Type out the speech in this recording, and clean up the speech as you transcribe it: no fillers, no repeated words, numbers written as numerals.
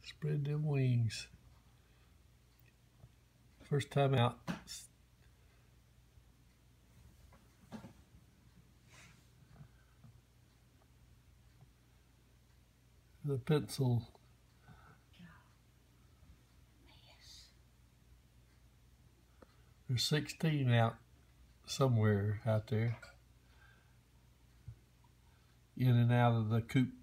Spread them wings. First time out. The pencil. There's 16 out somewhere out there. In and out of the coop.